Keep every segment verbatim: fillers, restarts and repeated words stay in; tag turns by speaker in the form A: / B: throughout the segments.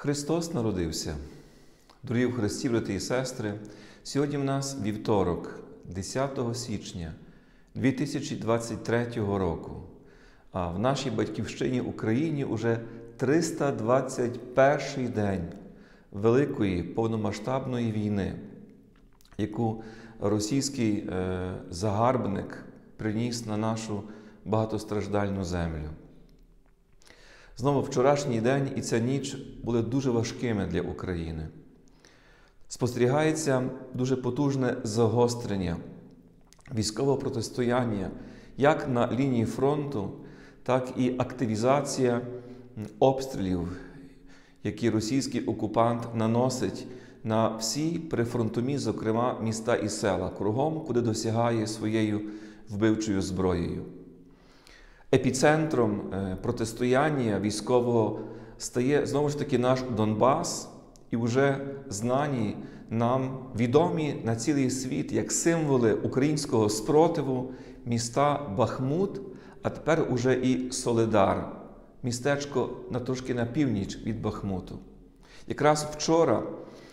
A: Христос народився. Дорогі в Христі, брати і сестри, сьогодні в нас вівторок, десятого січня дві тисячі двадцять третього року, а в нашій батьківщині Україні уже триста двадцять перший день великої повномасштабної війни, яку російський е, загарбник приніс на нашу багатостраждальну землю. Знову вчорашній день і ця ніч були дуже важкими для України. Спостерігається дуже потужне загострення військового протистояння як на лінії фронту, так і активізація обстрілів, які російський окупант наносить на всі прифронтові, зокрема, міста і села, кругом, куди досягає своєю вбивчою зброєю. Епіцентром протистояння військового стає, знову ж таки, наш Донбас і вже знані нам, відомі на цілий світ, як символи українського спротиву, міста Бахмут, а тепер уже і Солидар, містечко на трошки на північ від Бахмуту. Якраз вчора,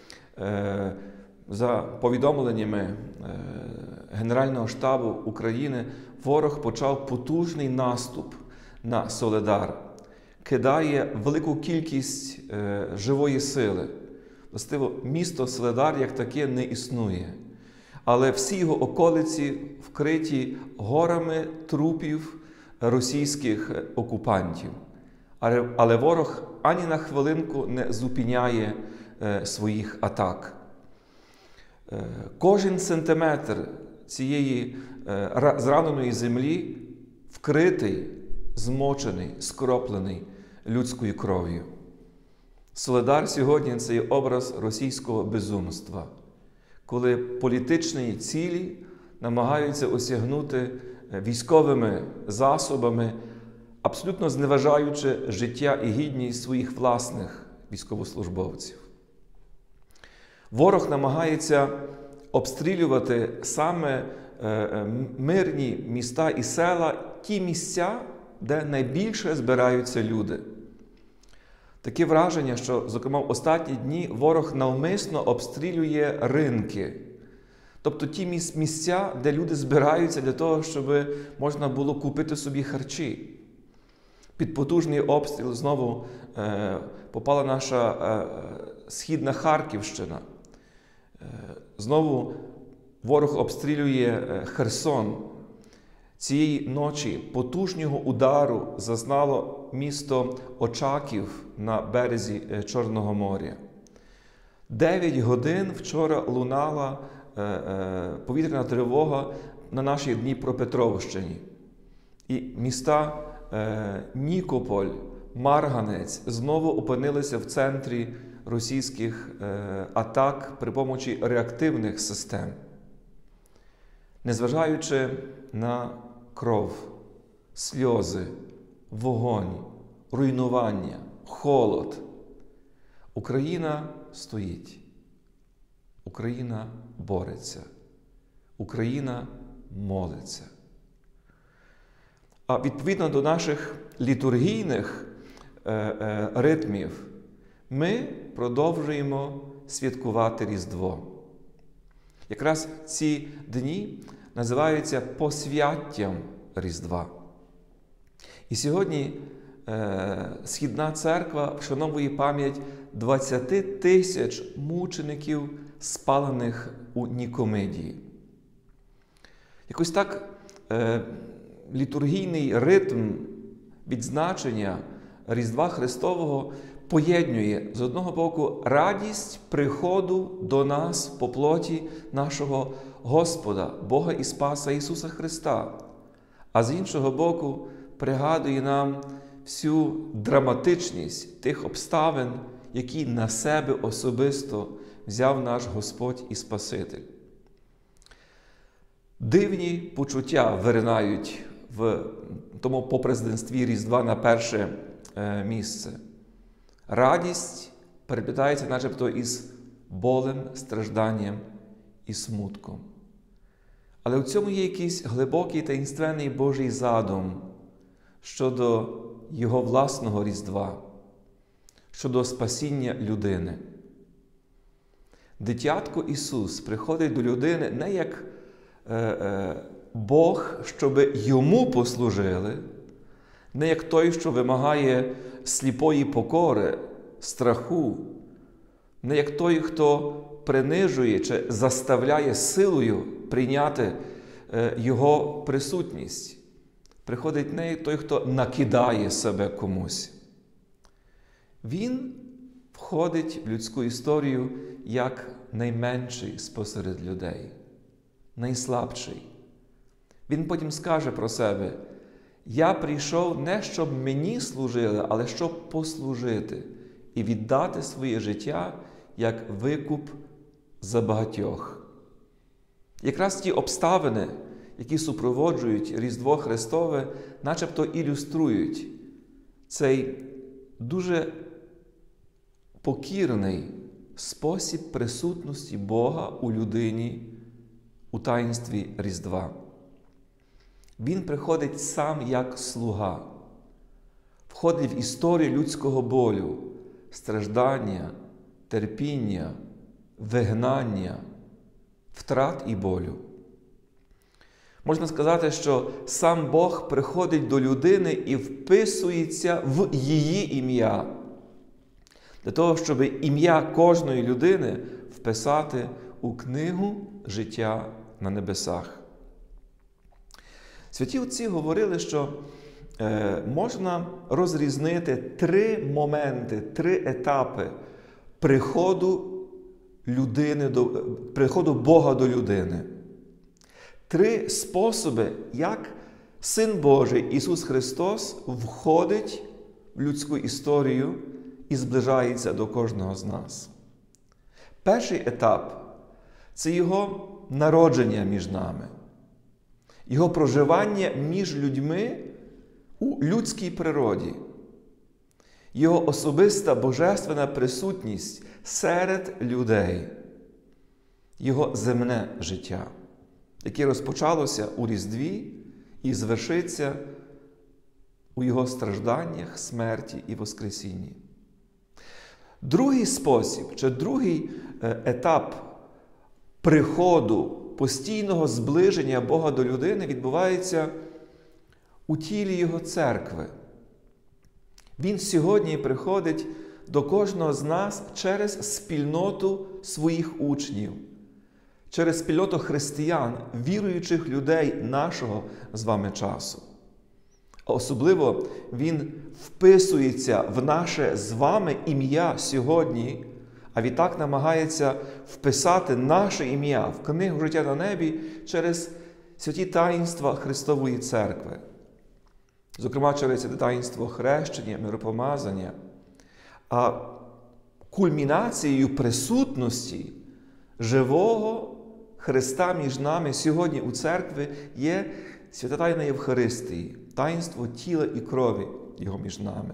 A: за повідомленнями Генерального штабу України, ворог почав потужний наступ на Солидар, кидає велику кількість живої сили. Властиво, місто Солидар як таке не існує, але всі його околиці вкриті горами трупів російських окупантів. Але ворог ані на хвилинку не зупиняє своїх атак. Кожен сантиметр цієї зраненої землі вкритий, змочений, скроплений людською кров'ю. Солидар сьогодні – це є образ російського безумства, коли політичні цілі намагаються осягнути військовими засобами, абсолютно зневажаючи життя і гідність своїх власних військовослужбовців. Ворог намагається обстрілювати саме мирні міста і села, ті місця, де найбільше збираються люди. Таке враження, що, зокрема, в останні дні ворог навмисно обстрілює ринки. Тобто ті місця, де люди збираються для того, щоб можна було купити собі харчі. Під потужний обстріл знову е, попала наша е, східна Харківщина. Е, знову ворог обстрілює Херсон. Цієї ночі потужного удару зазнало місто Очаків на березі Чорного моря. Дев'ять годин вчора лунала е, е, повітряна тривога на нашій Дніпропетровщині. І міста е, Нікополь, Марганець знову опинилися в центрі російських е, атак при помочі реактивних систем. Незважаючи на кров, сльози, вогонь, руйнування, холод, Україна стоїть. Україна бореться. Україна молиться. А відповідно до наших літургійних е, е, ритмів ми продовжуємо святкувати Різдво. Якраз ці дні називаються посвяттям Різдва. І сьогодні е, Східна Церква вшановує пам'ять двадцяти тисяч мучеників, спалених у Нікомидії. Якось так е, літургійний ритм відзначення Різдва Христового поєднує, з одного боку, радість приходу до нас по плоті нашого Господа, Бога і Спаса Ісуса Христа, а з іншого боку, пригадує нам всю драматичність тих обставин, які на себе особисто взяв наш Господь і Спаситель. Дивні почуття виринають в тому попрезденстві Різдва на перше е, місце. Радість переплітається начебто із болем, стражданням і смутком. Але у цьому є якийсь глибокий таїнственний Божий задум щодо Його власного Різдва, щодо спасіння людини. Дитятко Ісус приходить до людини не як е, е, Бог, щоб йому послужили, не як той, що вимагає сліпої покори, страху, не як той, хто принижує чи заставляє силою прийняти е, його присутність. Приходить не той, хто накидає себе комусь. Він входить в людську історію як найменший спосеред людей, найслабший. Він потім скаже про себе: «Я прийшов не, щоб мені служили, але щоб послужити і віддати своє життя як викуп за багатьох». Якраз ті обставини, які супроводжують Різдво Христове, начебто ілюструють цей дуже покірний спосіб присутності Бога у людині у таїнстві Різдва. Він приходить сам як слуга, входить в історію людського болю, страждання, терпіння, вигнання, втрат і болю. Можна сказати, що сам Бог приходить до людини і вписується в її ім'я, для того, щоб ім'я кожної людини вписати у книгу життя на небесах. Святі отці говорили, що е, можна розрізнити три моменти, три етапи приходу людини до, приходу Бога до людини. Три способи, як Син Божий Ісус Христос входить в людську історію і зближається до кожного з нас. Перший етап – це Його народження між нами, Його проживання між людьми у людській природі, Його особиста божественна присутність серед людей, Його земне життя, яке розпочалося у Різдві і звершиться у Його стражданнях, смерті і воскресінні. Другий спосіб, чи другий етап приходу, постійного зближення Бога до людини відбувається у тілі Його церкви. Він сьогодні приходить до кожного з нас через спільноту своїх учнів, через спільноту християн, віруючих людей нашого з вами часу. А особливо Він вписується в наше з вами ім'я сьогодні, а відтак намагається вписати наше ім'я в книгу життя на небі через святі таїнства Христової Церкви. Зокрема, через таїнство хрещення, миропомазання. А кульмінацією присутності живого Христа між нами сьогодні у церкві є свята тайна Євхаристії, таїнство тіла і крові Його між нами.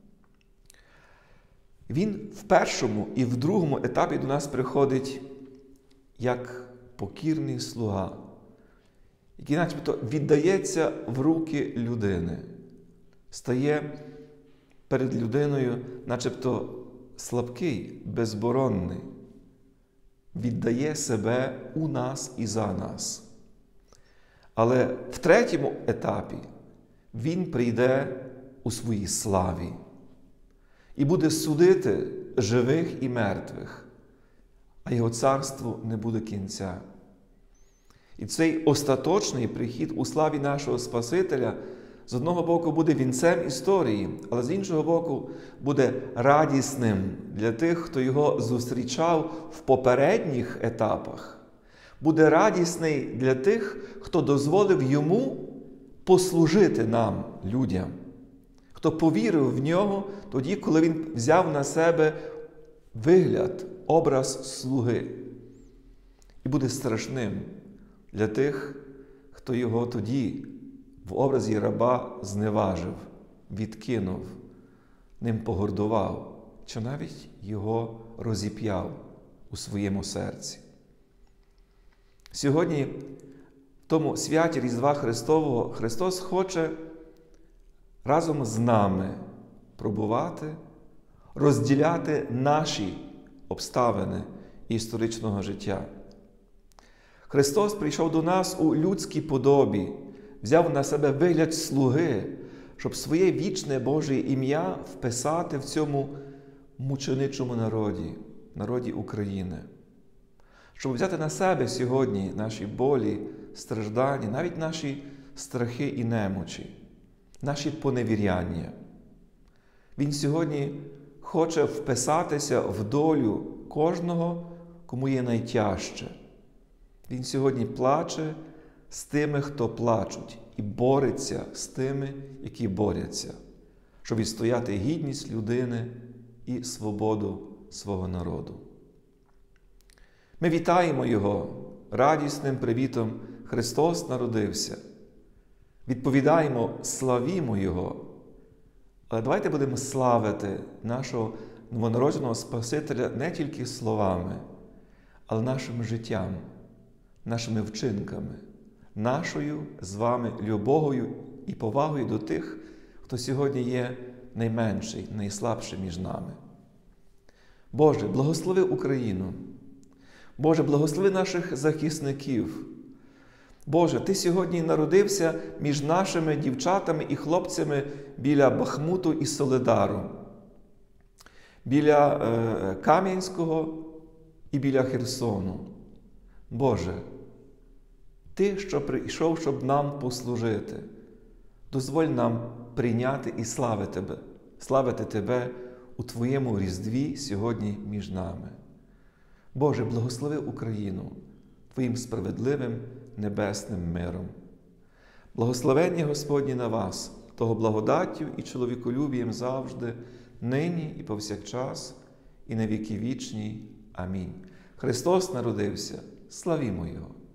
A: Він в першому і в другому етапі до нас приходить як покірний слуга, який начебто віддається в руки людини, стає перед людиною начебто слабкий, безборонний, віддає себе у нас і за нас. Але в третьому етапі Він прийде у своїй славі і буде судити живих і мертвих, а Його царству не буде кінця. І цей остаточний прихід у славі нашого Спасителя з одного боку буде вінцем історії, але з іншого боку буде радісним для тих, хто Його зустрічав в попередніх етапах. Буде радісний для тих, хто дозволив Йому послужити нам, людям, хто повірив в Нього тоді, коли Він взяв на себе вигляд, образ слуги. І буде страшним для тих, хто Його тоді в образі раба зневажив, відкинув, ним погордував, чи навіть Його розіп'яв у своєму серці. Сьогодні, в тому святі Різдва Христового, Христос хоче разом з нами пробувати, розділяти наші обставини історичного життя. Христос прийшов до нас у людській подобі, взяв на себе вигляд слуги, щоб своє вічне Боже ім'я вписати в цьому мученичому народі, народі України. Щоб взяти на себе сьогодні наші болі, страждання, навіть наші страхи і немочі, наші поневіряння. Він сьогодні хоче вписатися в долю кожного, кому є найтяжче. Він сьогодні плаче з тими, хто плачуть, і бореться з тими, які борються, щоб відстояти гідність людини і свободу свого народу. Ми вітаємо Його радісним привітом «Христос народився». Відповідаємо, славімо Його. Але давайте будемо славити нашого новонародженого Спасителя не тільки словами, але нашим життям, нашими вчинками, нашою з вами любов'ю і повагою до тих, хто сьогодні є найменший, найслабший між нами. Боже, благослови Україну. Боже, благослови наших захисників. Боже, Ти сьогодні народився між нашими дівчатами і хлопцями біля Бахмуту і Солидару, біля е, Кам'янського і біля Херсону. Боже, Ти, що прийшов, щоб нам послужити, дозволь нам прийняти і славити Тебе, славити Тебе у Твоєму Різдві сьогодні між нами. Боже, благослови Україну Твоїм справедливим небесним миром. Благословення Господнє на вас, того благодаттю і чоловіколюбієм завжди, нині і повсякчас, і на віки вічні. Амінь. Христос народився. Славімо Його!